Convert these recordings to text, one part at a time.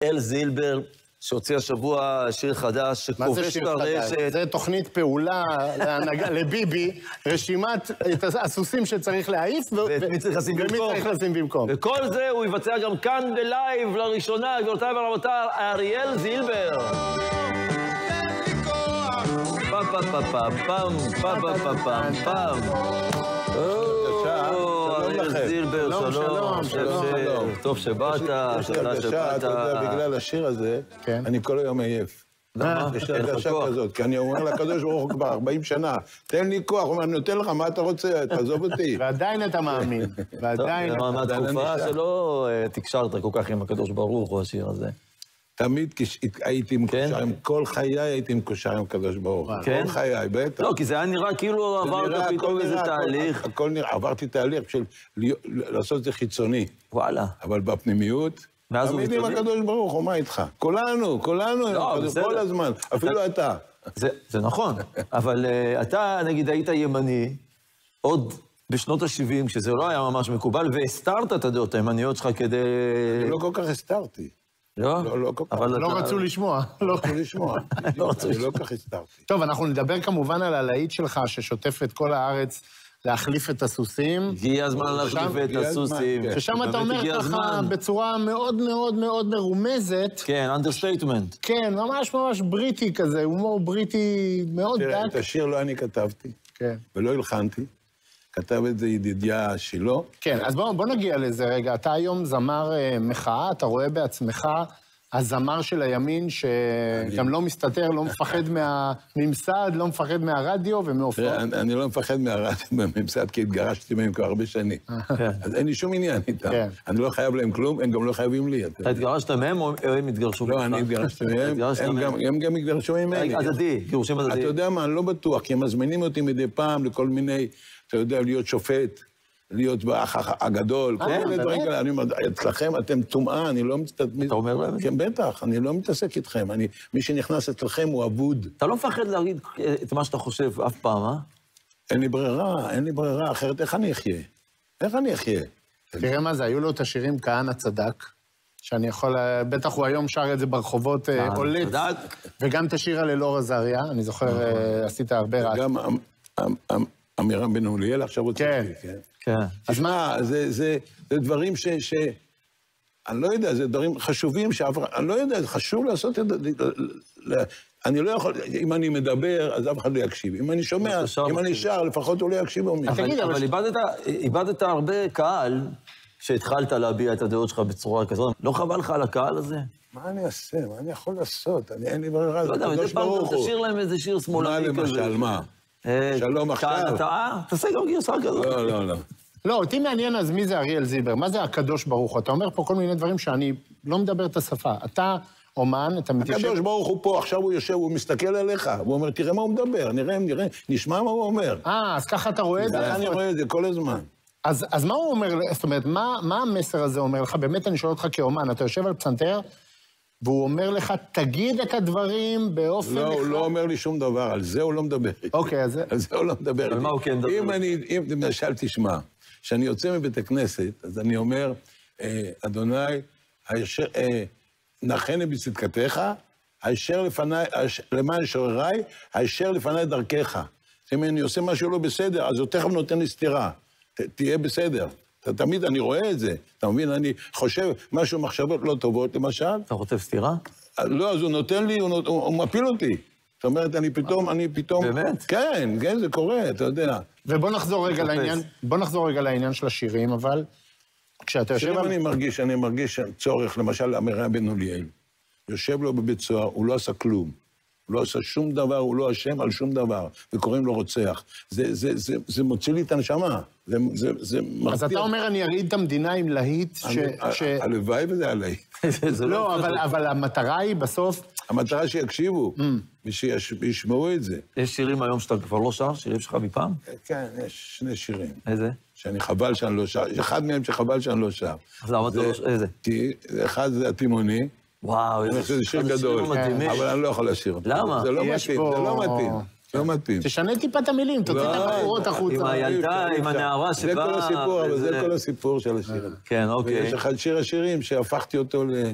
אריאל זילבר, שהוציא השבוע שיר חדש, שכובש ברשת. זה תוכנית פעולה לביבי, רשימת הסוסים שצריך להעיף, ומי צריך לשים במקום. וכל זה הוא יבצע גם כאן בלייב לראשונה, גבירותיי ורבותיי, אריאל זילבר. פם פם פם פם פם פם פם פם פם. אריאל זילבר, שלום. טוב שבאת, תודה שבאת. אתה יודע, בגלל השיר הזה, אני כל היום עייף. למה? יש לי הרגשה כזאת, כי אני אומר לקדוש ברוך הוא כבר 40 שנה, תן לי כוח, הוא אומר, אני נותן לך, מה אתה רוצה? תעזוב אותי. ועדיין אתה מאמין, ועדיין... מהתקופה שלא תקשרת כל כך עם הקדוש ברוך הוא, השיר הזה. תמיד הייתי מקושר, עם כל חיי הייתי מקושר עם הקדוש ברוך הוא. כל חיי, בטח. לא, כי זה היה נראה כאילו עברת פתאום איזה תהליך. הכל נראה, עברתי תהליך של לעשות את זה חיצוני. וואלה. אבל בפנימיות... תמיד עם הקדוש ברוך הוא, מה איתך? כולנו, כל הזמן, אפילו אתה. זה נכון, אבל אתה, נגיד, היית ימני, עוד בשנות ה-70, כשזה לא היה ממש מקובל, והסתרת את הדעות הימניות שלך כדי... אני לא כל כך הסתרתי. לא? לא כל כך. לא רצו לשמוע. לא רצו לשמוע. אני לא כל כך הסתרתי. טוב, אנחנו נדבר כמובן על הלהיט שלך, ששוטף את כל הארץ, להחליף את הסוסים. הגיע הזמן להחליף את הסוסים. ששם אתה אומר ככה בצורה מאוד מאוד מאוד מרומזת. כן, understatement. כן, ממש ממש בריטי כזה, הומור בריטי מאוד דק. תראה, את השיר לא אני כתבתי, ולא הלחנתי. כתב את זה ידידיה שלו. כן, אז בוא נגיע לזה רגע. אתה היום זמר מחאה, אתה רואה בעצמך הזמר של הימין, שגם לא מסתתר, לא מפחד מהממסד, לא מפחד מהרדיו ומהופעות. אני לא מפחד מהרדיו ומהממסד, כי התגרשתי מהם כבר הרבה שנים. אז אין לי שום עניין איתם. אני לא חייב להם כלום, הם גם לא חייבים לי. אתה התגרשת מהם או הם התגרשו ממך? לא, אני התגרשתי מהם, הם גם התגרשו ממני. הדדי, גירושים הדדי. אתה יודע מה, אני לא בטוח, כי הם מזמינים אותי מדי פעם לכל מיני, אתה יודע, להיות שופט. להיות באח הגדול, כל מיני דברים כאלה. אני אומר, אצלכם אתם טומאה, אני לא מתעסק... אתה אומר להם? כן, בטח, אני לא מתעסק איתכם. מי שנכנס אצלכם הוא אבוד. אתה לא מפחד להגיד את מה שאתה חושב אף פעם, אה? אין לי ברירה, אחרת איך אני אחיה? איך אני אחיה? תראה מה זה, היו לו את השירים כהנא צדק, שאני יכול, בטח הוא היום שר את זה ברחובות עולץ, וגם את השיר על אלאור עזריה, אני זוכר, עשית הרבה רעש. וגם אמירם בן אוליאל עכשיו רוצה... כן. אז מה, זה דברים אני לא יודע, זה דברים חשובים אני לא יודע, זה חשוב לעשות את זה. אני לא יכול, אם אני מדבר, אז אף אחד לא יקשיב. אם אני שומע, אם אני שר, לפחות הוא לא יקשיב. אבל איבדת הרבה קהל שהתחלת להביע את הדעות שלך בצורה כזאת. לא חבל לך על הקהל הזה? מה אני אעשה? מה אני יכול לעשות? אין לי ברירה. לא יודע, מדי פעם תשאיר להם איזה שיר שמאלני כזה. מה למשל, מה? שלום עכשיו. תעשה גם גרסה כזאת. לא. לא, אותי מעניין אז מי זה אריאל זילבר, מה זה הקדוש ברוך הוא? אתה אומר פה כל מיני דברים שאני לא מדבר את השפה. אתה אומן, אתה מתיישב... הקדוש ברוך הוא פה, עכשיו הוא יושב, הוא מסתכל עליך, הוא אומר, תראה מה הוא מדבר, נראה, נשמע מה הוא אומר. אז ככה אתה רואה את זה? אני רואה את זה כל הזמן. אז מה הוא אומר, זאת אומרת, מה המסר הזה אומר לך? באמת אני שואל אותך כאומן, אתה יושב על פסנתר, והוא אומר לך, תגיד את הדברים באופן... לא, הוא לא אומר לי שום דבר, על זה הוא לא מדבר. אוקיי, אז... על זה הוא לא מדבר. על מה הוא כן מדבר? אם למשל תשמע, כשאני יוצא מבית הכנסת, אז אני אומר, אדוני, נחני בצדקתך, למען שורריי, הישר לפני דרכך. אם אני עושה משהו לא בסדר, אז הוא תכף נותן לי סתירה. תהיה בסדר. תמיד אני רואה את זה. אתה מבין, אני חושב משהו מחשבות לא טובות, למשל. אתה חוטף סתירה? לא, אז הוא נותן לי, הוא מפיל אותי. זאת אומרת, אני פתאום... באמת? כן, זה קורה, אתה יודע. ובוא נחזור רגע לעניין של השירים, אבל כשאתה יושב... שירים אני מרגיש צורך, למשל, אמירם בן אוליאל. יושב לו בבית סוהר, הוא לא עשה כלום. הוא לא עשה שום דבר, הוא לא אשם על שום דבר, וקוראים לו רוצח. זה מוציא לי את הנשמה. זה מרתיע. אז אתה אומר, אני ארעיד את המדינה עם להיט הלוואי וזה הלהיט. לא, אבל המטרה היא בסוף... המטרה שיקשיבו, ושישמעו את זה. יש שירים היום שאתה כבר לא שר? שירים שלך מפעם? כן, יש שני שירים. איזה? שאני חבל שאני לא שר. יש אחד מהם שחבל שאני לא שר. אז למה אתה לא שר? איזה? כי אחד זה התימוני. וואו, זה שיר גדול. אבל אני לא יכול לשיר. למה? זה לא מתאים, לא מתאים. תשנה טיפה את המילים, תוציא את הבחורות החוצה. עם הילדה, עם הנערה שבאה... זה כל הסיפור, אבל זה כל הסיפור של השיר הזה. כן, אוקיי. ויש אחד שיר השירים שהפכתי אותו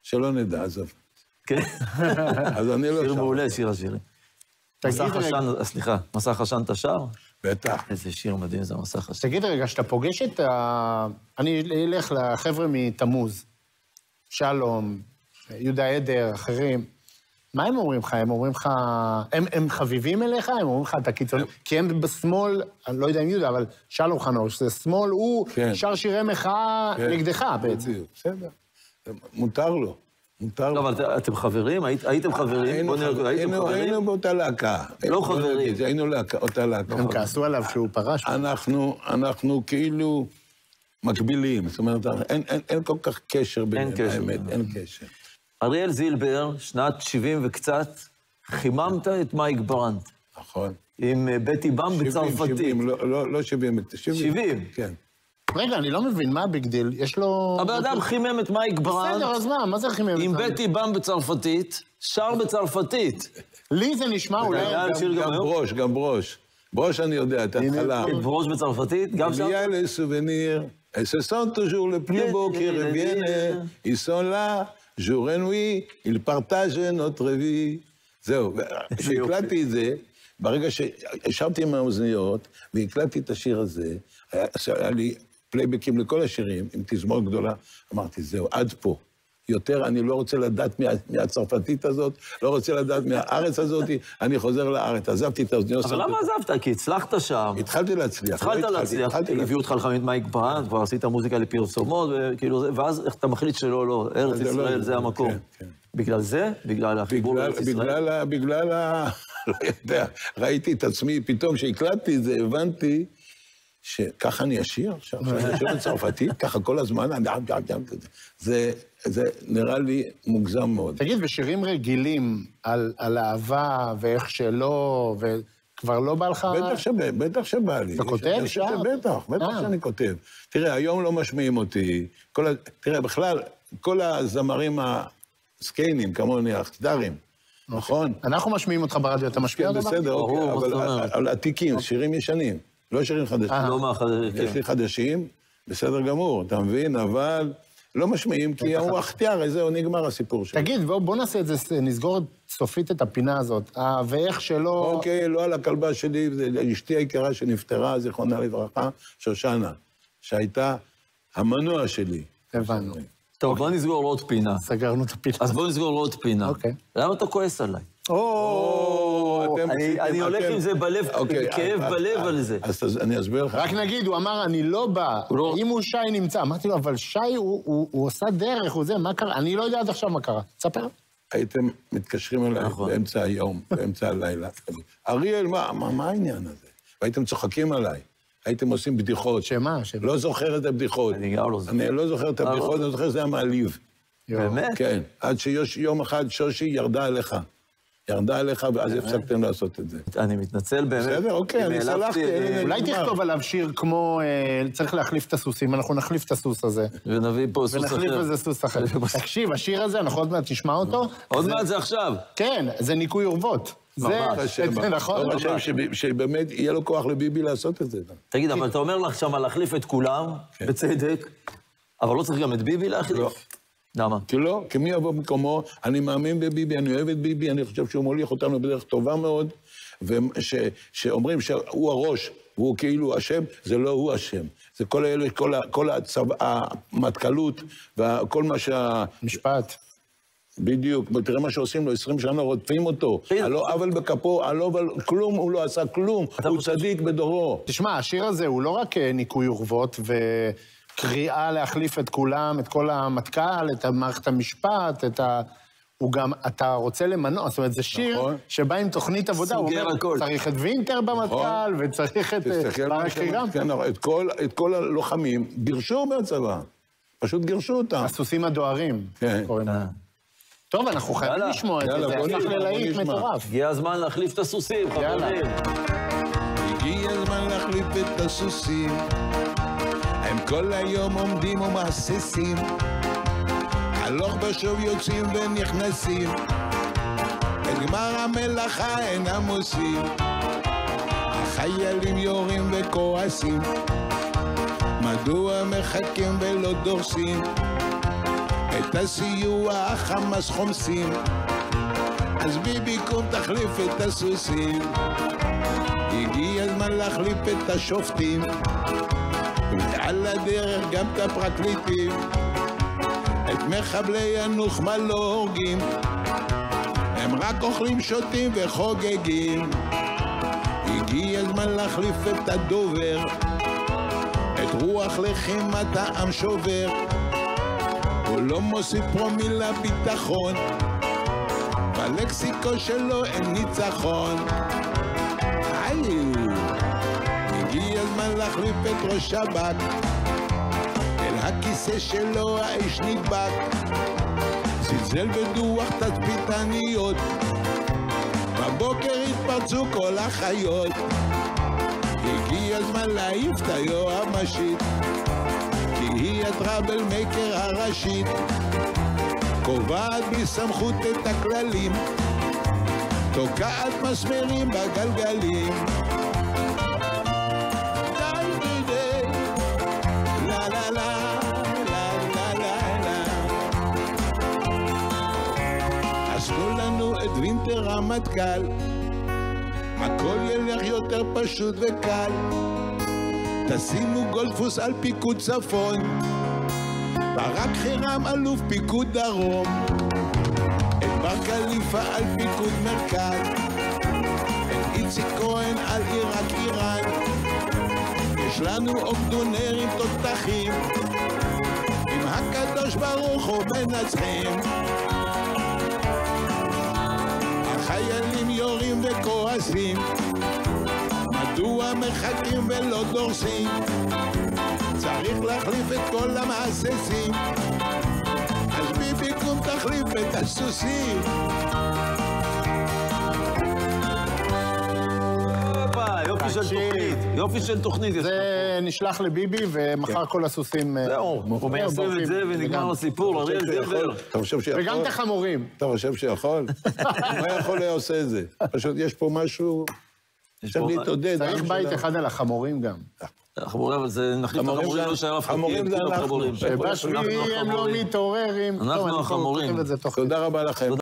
שלא נדע, עזוב. כן. אז אני לא שר. שיר מעולה, שיר השירים. מסך עשן, סליחה, מסך עשן אתה שר? בטח. איזה שיר מדהים זה מסך עשן. תגיד רגע, שאתה פוגש את אני אלך לחבר'ה מתמוז, שלום, יהודה עדר, אחרים. מה הם אומרים לך? הם אומרים לך... הם חביבים אליך? הם אומרים לך, אתה קיצוני? כי הם בשמאל, אני לא יודע אם יהודה, אבל שלום חנוך, שזה שמאל, הוא שר שירי מחאה נגדך בעצם. בסדר. מותר לו. לא, אבל אתם חברים? הייתם חברים? היינו באותה להקה. לא חברים. היינו אותה להקה. הם כעסו עליו שהוא פרש. אנחנו כאילו מקבילים. זאת אומרת, אין כל כך קשר ביניהם. האמת, אין קשר. אריאל זילבר, שנת 70 וקצת, חיממת את מייק ברנט. נכון. עם בטי במ בצרפתית. 70, לא 70, 70. כן. רגע, אני לא מבין, מה הביג דיל? יש לו... הבן אדם חימם את מייק ברנט. בסדר, אז מה זה חימם? עם בטי במ בצרפתית, שר בצרפתית. לי זה נשמע אולי... גם ברוש. ברוש אני יודע, את ההתחלה. את ברוש בצרפתית, גם שם? Il y a les souvenirs, et ce sont toujours les plus beaux qui reviennent, ils sont là, jour et nuit, ils partagent notre vie. זהו, כשהקלטתי את זה, ברגע שישבתי עם האוזניות, והקלטתי את השיר הזה, היה לי פלייבקים לכל השירים, עם תזמורת גדולה, אמרתי, זהו, עד פה. יותר אני לא רוצה לדעת מהצרפתית הזאת, לא רוצה לדעת מהארץ הזאת, אני חוזר לארץ, עזבתי את האוזניות. אבל למה עזבת? כי הצלחת שם. התחלתי להצליח. התחלת להצליח, הביאו אותך לחמם את מייק ברנט, כבר עשית מוזיקה לפרסומות, ואז איך אתה מחליט שלא, לא, ארץ ישראל זה המקום. בגלל זה? בגלל החיבור לארץ ישראל? בגלל לא יודע, ראיתי את עצמי, פתאום כשהקלטתי את זה, הבנתי שככה אני אשיר עכשיו, שאני אשיר בצרפתית, ככה כל הזמן, זה נראה לי מוגזם מאוד. תגיד, בשירים רגילים על אהבה ואיך שלא, וכבר לא בא לך... בטח שבא לי. אתה כותב? בטח שאני כותב. תראה, היום לא משמיעים אותי. תראה, בכלל, כל הזמרים הסקיינים, כמוני, הסדרים, נכון? אנחנו משמיעים אותך ברדיו, אתה משמיע אותך? בסדר, אבל עתיקים, שירים ישנים, לא שירים חדשים. לא מהחדשים. יש לי חדשים, בסדר גמור, אתה מבין? אבל לא משמיעים, כי הוא החטיאר, זהו, נגמר הסיפור שלו. תגיד, בוא נעשה את זה, נסגור סופית את הפינה הזאת, ואיך שלא... אוקיי, לא על הכלבה שלי, אשתי היקרה שנפטרה, זיכרונה לברכה, שושנה, שהייתה המנוע שלי. הבנו. טוב, בוא נסגור עוד פינה. סגרנו את הפינה. אז בוא נסגור עוד פינה. אוקיי. למה אתה כועס עליי? אני הולך עם זה בלב, כאב בלב על זה. אז אני אסביר לך. רק נגיד, הוא אמר, אני לא בא, אם הוא שי נמצא. אמרתי לו, אבל שי הוא עושה דרך, הוא זה, מה קרה? אני לא יודע עד עכשיו מה קרה. תספר. הייתם מתקשרים אליי באמצע היום, באמצע הלילה. אריאל, מה העניין הזה? והייתם צוחקים עליי. הייתם עושים בדיחות. שמה? לא זוכר את הבדיחות. אני גם לא זוכר. אני לא זוכר את הבדיחות, אני זוכר שזה היה מעליב. באמת? כן. עד שיום אחד שושי ירדה עליך. ירדה עליך, ואז הפסקתם לעשות את זה. אני מתנצל באמת. בסדר, אוקיי, אני סלחתי. אולי תכתוב עליו שיר כמו, צריך להחליף את הסוסים, אנחנו נחליף את הסוס הזה. ונביא פה סוס אחר. ונחליף איזה סוס אחר. תקשיב, השיר הזה, אנחנו עוד מעט תשמע אותו. עוד מעט זה עכשיו. כן, זה ניקוי אורוות. ממש. זה נכון. אני חושב שבאמת יהיה לו כוח לביבי לעשות את זה. תגיד, אבל אתה אומר לך שמה להחליף את כולם, בצדק, אבל לא צריך גם את ביבי להחליף? לא. למה? כי לא, כי מי יבוא במקומו, אני מאמין בביבי, אני אוהב את ביבי, אני חושב שהוא מוליך אותנו בדרך טובה מאוד, ושאומרים שהוא הראש, והוא כאילו אשם, זה לא הוא אשם. זה כל האלה, כל המטכלות, וכל מה משפט. בדיוק, תראה מה שעושים לו, 20 שנה רודפים אותו, הלא אבל בכפו, הלא אבל כלום, הוא לא עשה כלום, הוא צדיק בדורו. תשמע, השיר הזה הוא לא רק ניקוי אורוות וקריאה להחליף את כולם, את כל המטכ"ל, את מערכת המשפט, הוא גם, אתה רוצה למנוע, זאת אומרת, זה שיר שבא עם תוכנית עבודה, הוא אומר, צריך את וינטר במטכ"ל, וצריך את ברק ריגם. את כל הלוחמים גירשו בצבא, פשוט גירשו אותם. הסוסים הדוהרים, קוראים להם. טוב, אנחנו חייבים לשמוע את זה, זה הפך ללהיט מטורף. הגיע הזמן להחליף את הסוסים, חברים. הגיע הזמן להחליף את הסוסים, הם כל היום עומדים ומהססים, הלוך ושוב יוצאים ונכנסים, בגמר המלאכה אינם עושים, החיילים יורים וכועסים, מדוע מחכים ולא דורסים, את את הסיוע החמאס חומסים, אז ביבי קום תחליף את הסוסים. הגיע הזמן להחליף את השופטים, ועל הדרך גם את הפרקליטים. את מחבלי הנוח'מה לא הורגים, הם רק אוכלים, שותים וחוגגים. הגיע הזמן להחליף את הדובר, את רוח לחימת העם שובר. הוא לא מוסיף פרומיל לביטחון, בלקסיקו שלו אין ניצחון. הגיע הזמן להחליף את ראש שב"כ, אל הכיסא שלו האיש נדבק. זלזל בדוח תצפיתניות, בבוקר התפרצו כל החיות. הגיע הזמן להעיף את היועמ"שית, כי היא הטראבל מייקר הראשית. קובעת בסמכות את הכללים, תוקעת מסמרים בגלגלים. עשו לנו את וינטר המטכ"ל, הכל ילך יותר פשוט וקל. תשימו גולדפוס על פיקוד צפון, ברק חירם אלוף פיקוד דרום, את בר קליפה על פיקוד מרכז, את איציק כהן על עיראק איראן. יש לנו אוגדונרים תותחים, עם הקדוש ברוך הוא מנצחים. החיילים יורים וכועסים, מדוע מחכים ולא דורסים? צריך להחליף את כל המעששים, אז ביבי קום תחליף את הסוסים. יופי של תוכנית, יופי של תוכנית. זה נשלח לביבי, ומחר כל הסוסים... זהו, הוא מיישם את זה ונגמר הסיפור, אריאל זילבר. אתה חושב שיכול? וגם את החמורים. אתה חושב שיכול? מה יכול היה עושה את זה? פשוט יש פה משהו... עכשיו להתעודד. צריך בית אחד על החמורים גם. החמורים, אבל זה נחליף את החמורים, לא שהיה חמורים זה אנחנו. שבשביעי הם לא מתעוררים. אנחנו החמורים. תודה רבה לכם.